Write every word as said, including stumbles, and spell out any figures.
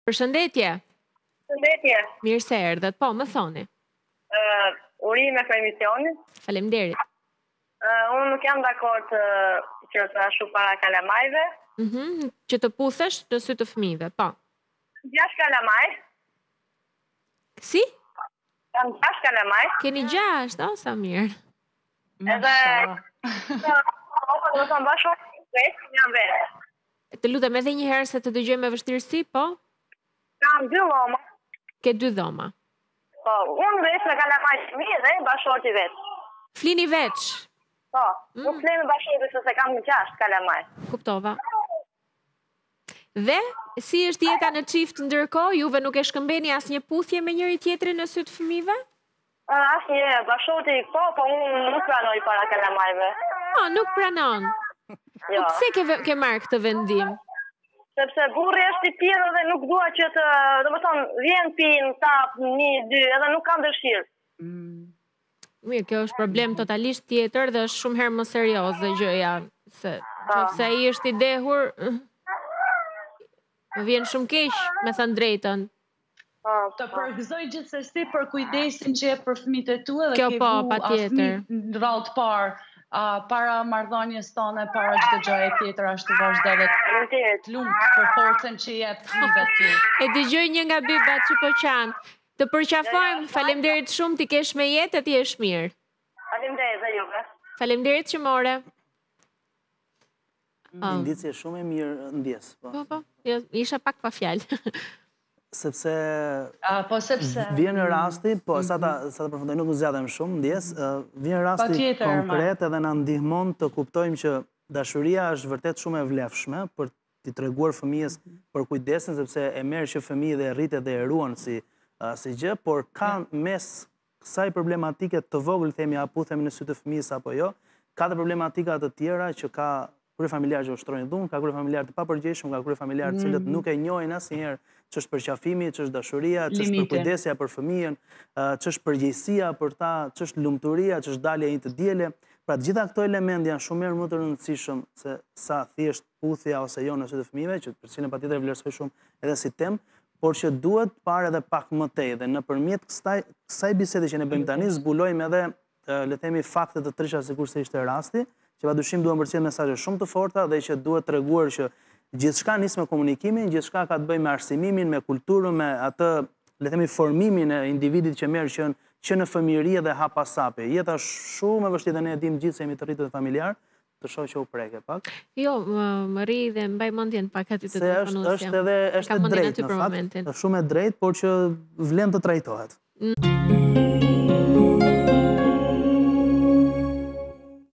Përshëndetje. Përshëndetje. Mirë se erdhët. Po, më thoni. Uh, urime për emisionin. Faleminderit. Uh, unë nuk jam dakord uh, që të ashu para kalamajve. Mm -hmm. Që të puthesh në sy të fëmijëve, po. Gjash kalamaj. Si? Kam gjash kalamaj. Keni gjasht, o, sa mirë. Edhe... Opa, do të mbasho vetë, jam vetë. Të lutem edhe një herë se të dëgjoj me vështirësi, po? Kam dy dhoma. Ke dy dhoma. Po, unë veç me kalamaj të mi dhe bashorti veç. Flini veç? Po, mm. nuk flini bashorti se se kam gjasht kalamaj. Kuptova. Dhe, si është jeta në çift ndërkohë, juve nuk e shkëmbeni as një puthje me njëri tjetrin në sy të fëmijëve? As një, bashorti po, po unë nuk pranoj para kalamajve. Ah, nuk pranon? Jo. Pse ke, ke marrë këtë vendim? Sepse burri është i pirë dhe nuk dua që të, do të thonë, vjen pinë, tap, një, dy, edhe nuk kam dëshirë. Mm. Mirë, kjo është problem totalisht tjetër dhe është shumë herë më serioze gjëja. Se, se ai është i dehur, më vjen shumë keq, me thënë drejtën. Të përgëzoj gjithsesi për kujdesin që e për fëmijët e tu edhe kjo ke po, vu pa tjetër. Në radhë të parë, uh, para marrëdhënies tonë, para çdo gjëje tjetër ashtu vazhdo dhe të lumt për forcën që jep fëmijëve të tu. E dëgjoj një nga bybat që po qanë. Të përqafojmë, faleminderit shumë, ti kesh me jetë, ti jesh mirë. Faleminderit dhe juve. Faleminderit që more. Indicje shumë e mirë ndjes. Po, po, isha pak pa fjalë. Sepse po sepse vjen rasti, po sa ta sa ta përfundoj nuk zgjatem shumë ndjes, vjen rasti konkret edhe na ndihmon të kuptojmë që dashuria është vërtet shumë e vlefshme për t'i treguar fëmijës për kujdesin, sepse e merr që fëmijë dhe rritet dhe e ruan si si gjë, por ka mes kësaj problematike të vogël, themi apo themi në sy të fëmijës apo jo, ka të problematika të tjera që ka kryefamiljar që ushtrojnë dhunë, ka kryefamiljar të papërgjegjshëm, ka kryefamiljar të cilët nuk e njohin asnjëherë ç'është përqafimi, ç'është dashuria, ç'është përkujdesja për fëmijën, ç'është përgjegjësia për ta, ç'është lumturia, ç'është dalja e një të diele. Pra të gjitha këto elementë janë shumë më të rëndësishëm se sa thjesht puthja ose jo në sy të fëmijëve, që për cilën patjetër vlerësoj shumë edhe si temë, por që duhet parë edhe pak më tej dhe nëpërmjet kësaj kësaj bisede që ne bëjmë tani zbulojmë edhe le të themi fakte të trisha sikur se ishte rasti, që padyshim duhen përcjell mesazhe shumë të forta dhe që duhet treguar që gjithçka nis me komunikimin, gjithçka ka të bëjë me arsimimin, me kulturën, me atë le të themi formimin e individit që merr qen që në fëmijëri dhe hapasape. Jeta është shumë e vështirë dhe ne e dimë gjithë se jemi të rritur familjar, të shoh që u preke pak. Jo, më rri dhe mbaj mendjen pak aty të telefonit. Është edhe është drejt, në fakt, është shumë e drejtë, por që vlen të trajtohet.